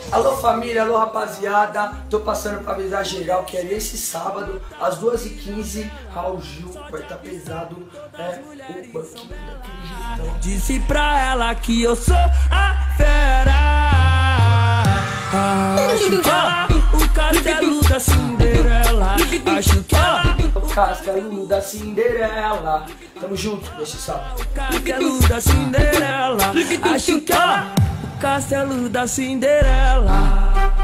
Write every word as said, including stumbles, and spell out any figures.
Alô família, alô rapaziada, tô passando pra avisar geral que é esse sábado, às duas e quinze, Raul Gil vai estar tá pesado, é o banquinho daquele jeitão. Disse pra ela que eu sou a fera, acho que ela, o castelo da Cinderela, acho que ela, o castelo da Cinderela, tamo junto nesse sábado. o castelo da Cinderela, acho que ela, o castelo da Cinderela.